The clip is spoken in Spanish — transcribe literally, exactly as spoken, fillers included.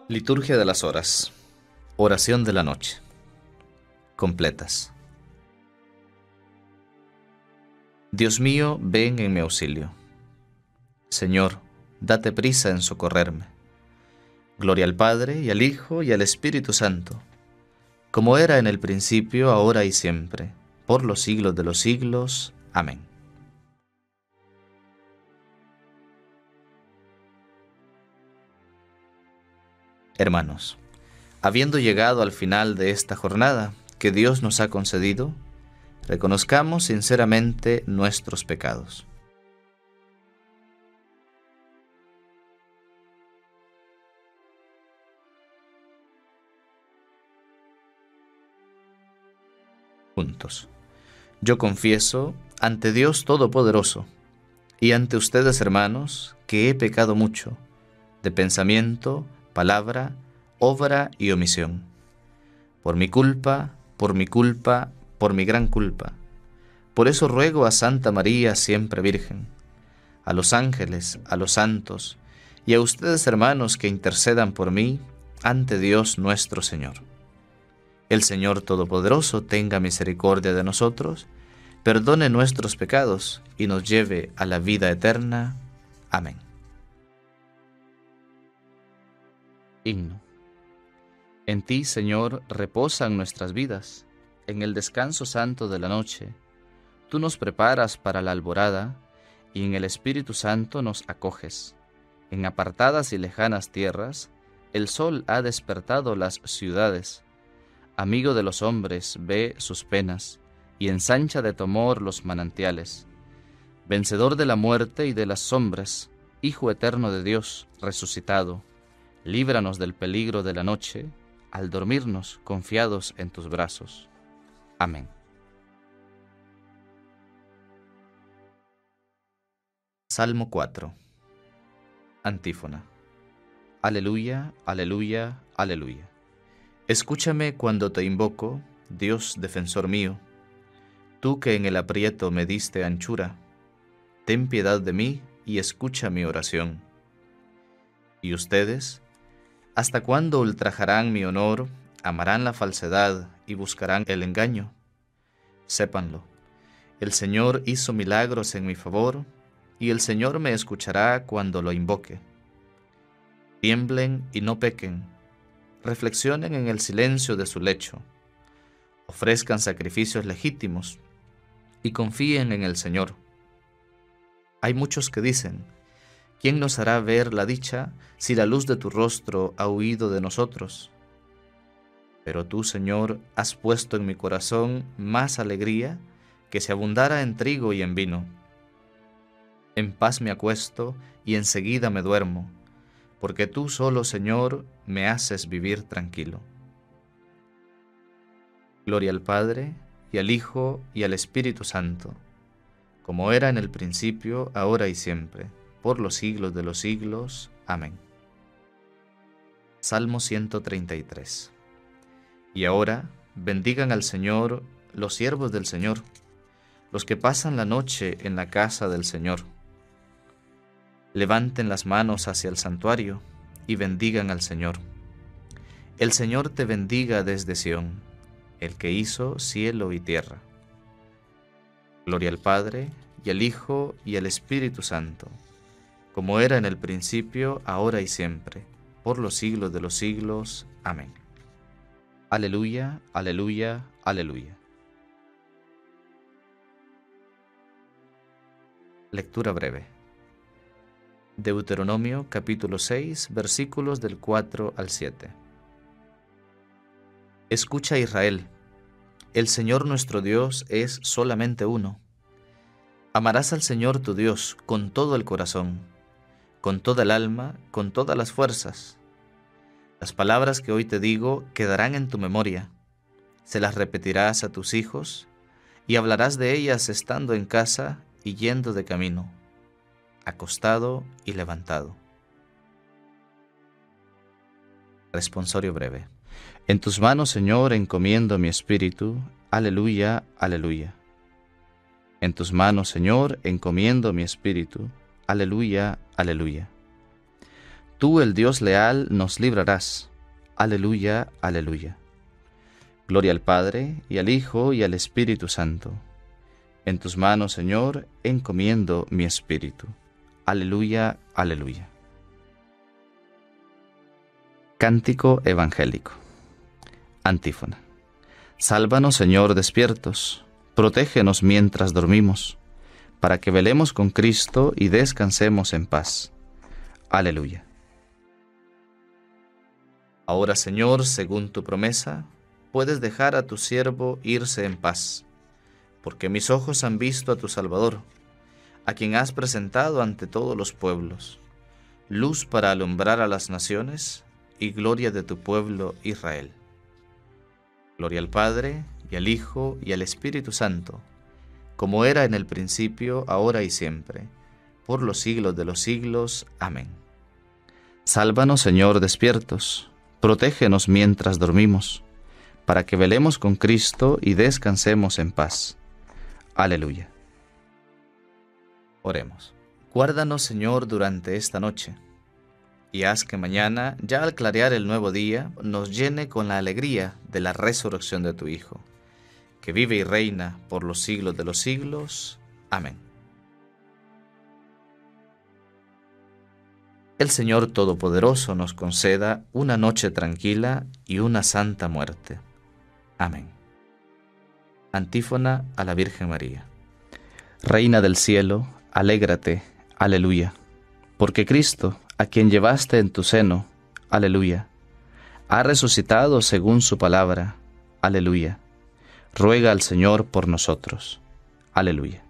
Liturgia de las horas. Oración de la noche. Completas. Dios mío, ven en mi auxilio. Señor, date prisa en socorrerme. Gloria al Padre, y al Hijo, y al Espíritu Santo, como era en el principio, ahora y siempre, por los siglos de los siglos. Amén. Hermanos, habiendo llegado al final de esta jornada que Dios nos ha concedido, reconozcamos sinceramente nuestros pecados. Juntos. Yo confieso ante Dios Todopoderoso y ante ustedes, hermanos, que he pecado mucho, de pensamiento, palabra, obra y omisión. Por mi culpa, por mi culpa, por mi gran culpa. Por eso ruego a Santa María, siempre Virgen, a los ángeles, a los santos, y a ustedes, hermanos, que intercedan por mí ante Dios nuestro Señor. El Señor Todopoderoso tenga misericordia de nosotros, perdone nuestros pecados y nos lleve a la vida eterna. Amén. Himno. En ti, Señor, reposan nuestras vidas. En el descanso santo de la noche, tú nos preparas para la alborada y en el Espíritu Santo nos acoges. En apartadas y lejanas tierras, el sol ha despertado las ciudades. Amigo de los hombres, ve sus penas y ensancha de tu amor los manantiales. Vencedor de la muerte y de las sombras, Hijo eterno de Dios, resucitado, líbranos del peligro de la noche, al dormirnos confiados en tus brazos. Amén. Salmo cuatro. Antífona. Aleluya, aleluya, aleluya. Escúchame cuando te invoco, Dios defensor mío. Tú que en el aprieto me diste anchura, ten piedad de mí y escucha mi oración. ¿Y ustedes? ¿Hasta cuándo ultrajarán mi honor, amarán la falsedad y buscarán el engaño? Sépanlo, el Señor hizo milagros en mi favor, y el Señor me escuchará cuando lo invoque. Tiemblen y no pequen, reflexionen en el silencio de su lecho, ofrezcan sacrificios legítimos y confíen en el Señor. Hay muchos que dicen: ¿quién nos hará ver la dicha si la luz de tu rostro ha huido de nosotros? Pero tú, Señor, has puesto en mi corazón más alegría que si abundara en trigo y en vino. En paz me acuesto y enseguida me duermo, porque tú solo, Señor, me haces vivir tranquilo. Gloria al Padre, y al Hijo, y al Espíritu Santo, como era en el principio, ahora y siempre, por los siglos de los siglos. Amén. Salmo ciento treinta y tres. Y ahora, bendigan al Señor los siervos del Señor, los que pasan la noche en la casa del Señor. Levanten las manos hacia el santuario y bendigan al Señor. El Señor te bendiga desde Sión, el que hizo cielo y tierra. Gloria al Padre, y al Hijo, y al Espíritu Santo, como era en el principio, ahora y siempre, por los siglos de los siglos. Amén. Aleluya, aleluya, aleluya. Lectura breve. Deuteronomio capítulo seis, versículos del cuatro al siete. Escucha, Israel, el Señor nuestro Dios es solamente uno. Amarás al Señor tu Dios con todo el corazón, con toda el alma, con todas las fuerzas. Las palabras que hoy te digo quedarán en tu memoria. Se las repetirás a tus hijos y hablarás de ellas estando en casa y yendo de camino, acostado y levantado. Responsorio breve. En tus manos, Señor, encomiendo mi espíritu. Aleluya, aleluya. En tus manos, Señor, encomiendo mi espíritu. Aleluya, aleluya. Tú, el Dios leal, nos librarás. Aleluya, aleluya. Gloria al Padre, y al Hijo, y al Espíritu Santo. En tus manos, Señor, encomiendo mi espíritu. Aleluya, aleluya. Cántico evangélico. Antífona. Sálvanos, Señor, despiertos. Protégenos mientras dormimos, para que velemos con Cristo y descansemos en paz. Aleluya. Ahora, Señor, según tu promesa, puedes dejar a tu siervo irse en paz, porque mis ojos han visto a tu Salvador, a quien has presentado ante todos los pueblos, luz para alumbrar a las naciones y gloria de tu pueblo Israel. Gloria al Padre, y al Hijo, y al Espíritu Santo, como era en el principio, ahora y siempre, por los siglos de los siglos. Amén. Sálvanos, Señor, despiertos. Protégenos mientras dormimos, para que velemos con Cristo y descansemos en paz. Aleluya. Oremos. Guárdanos, Señor, durante esta noche, y haz que mañana, ya al clarear el nuevo día, nos llene con la alegría de la resurrección de tu Hijo, que vive y reina por los siglos de los siglos. Amén. El Señor Todopoderoso nos conceda una noche tranquila y una santa muerte. Amén. Antífona a la Virgen María. Reina del cielo, alégrate, aleluya, porque Cristo, a quien llevaste en tu seno, aleluya, ha resucitado según su palabra, aleluya. Ruega al Señor por nosotros, aleluya.